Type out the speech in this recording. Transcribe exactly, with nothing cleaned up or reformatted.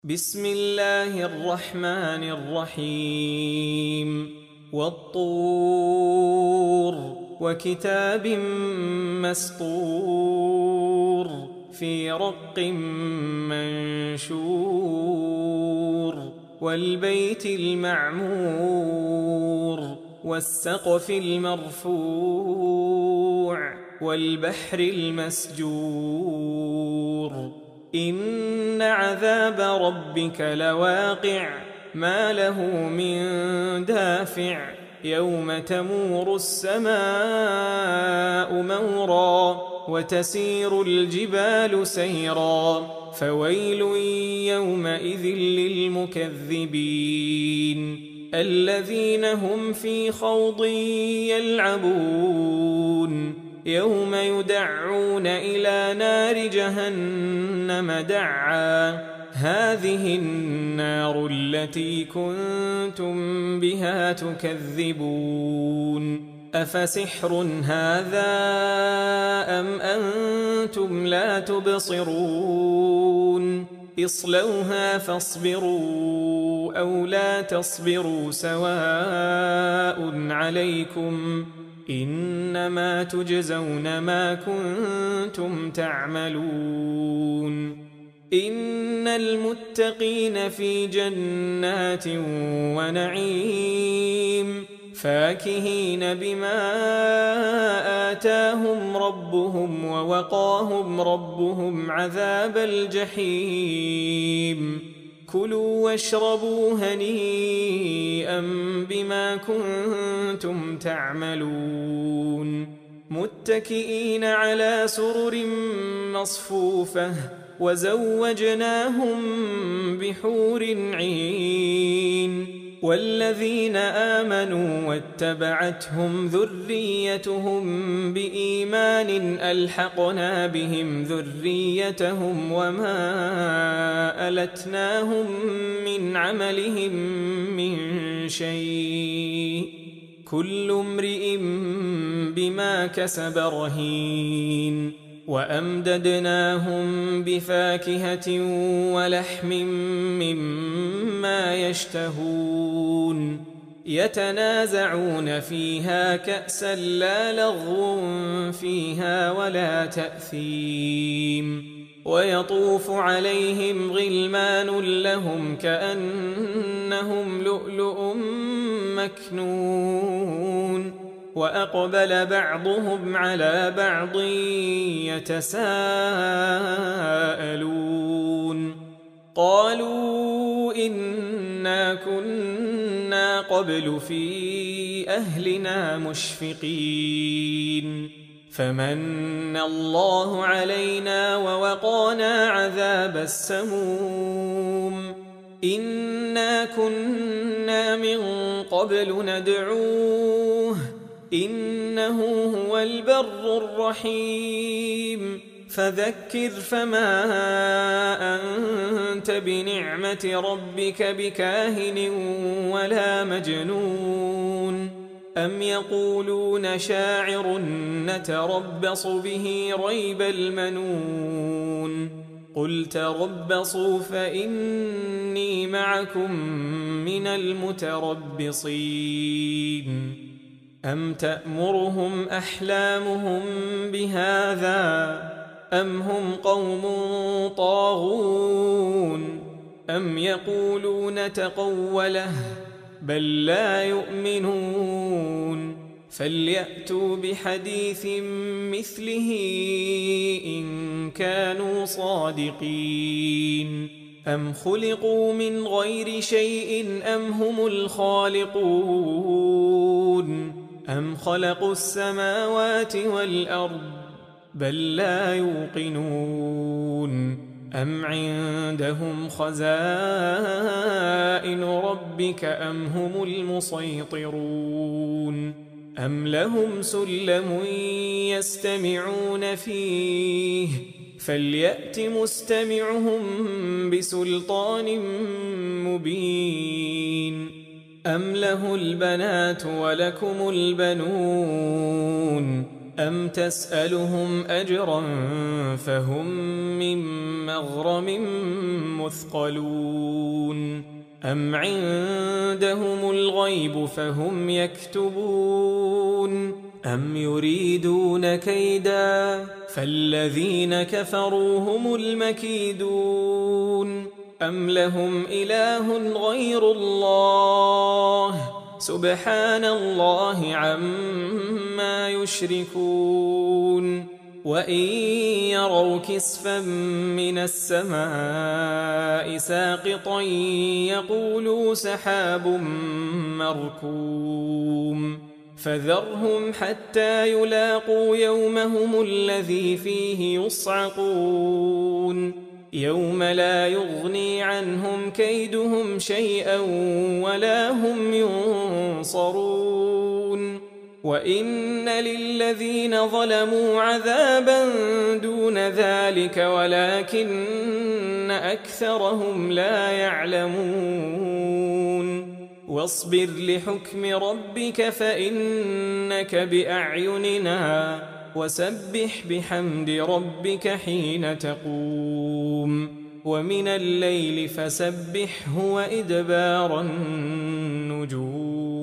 بسم الله الرحمن الرحيم والطور وكتاب مسطور في رق منشور والبيت المعمور والسقف المرفوع والبحر المسجور إن عذاب ربك لواقع ما له من دافع يوم تمور السماء مورا وتسير الجبال سيرا فويل يومئذ للمكذبين الذين هم في خوض يلعبون يوم يدعون إلى نار جهنم دعا هذه النار التي كنتم بها تكذبون أفسحر هذا أم أنتم لا تبصرون اصلوها فاصبروا أو لا تصبروا سواء عليكم إنما تجزون ما كنتم تعملون إن المتقين في جنات ونعيم فاكهين بما آتاهم ربهم ووقاهم ربهم عذاب الجحيم كلوا واشربوا هنيئا بما كنتم تعملون متكئين على سرر مصفوفة وزوجناهم بحور عين والذين آمنوا واتبعتهم ذريتهم بإيمان ألحقنا بهم ذريتهم وما ألتناهم من عملهم من شيء كل امرئ بما كسب رهين وأمددناهم بفاكهة ولحم مما يشتهون يتنازعون فيها كأسا لا لغو فيها ولا تأثيم ويطوف عليهم غلمان لهم كأنهم لؤلؤ مكنون وأقبل بعضهم على بعض يتساءلون قالوا إنا كنا قبل في أهلنا مشفقين فمن الله علينا ووقانا عذاب السموم إنا كنا من قبل ندعوه إنه هو البر الرحيم فذكر فما أنت بنعمة ربك بكاهن ولا مجنون أم يقولون شاعر نتربص به ريب المنون قل تربصوا فإني معكم من المتربصين أم تأمرهم أحلامهم بهذا أم هم قوم طاغون أم يقولون تقوله بل لا يؤمنون فليأتوا بحديث مثله إن كانوا صادقين أم خلقوا من غير شيء أم هم الخالقون أم خلقوا السماوات والأرض بل لا يوقنون أم عندهم خزائن ربك أم هم المسيطرون أم لهم سلم يستمعون فيه فليأت مستمعهم بسلطان مبين أم له البنات ولكم البنون أم تسألهم أجرا فهم من مغرم مثقلون أم عندهم الغيب فهم يكتبون أم يريدون كيدا فالذين كفروا هم المكيدون أم لهم إله غير الله سبحان الله عما يشركون وإن يروا كسفا من السماء ساقطا يقولوا سحاب مركوم فذرهم حتى يلاقوا يومهم الذي فيه يصعقون يوم لا يغني عنهم كيدهم شيئا ولا هم ينصرون وإن للذين ظلموا عذابا دون ذلك ولكن أكثرهم لا يعلمون واصبر لحكم ربك فإنك بأعيننا وسبح بحمد ربك حين تقوم ومن الليل فسبحه وإدبار النجوم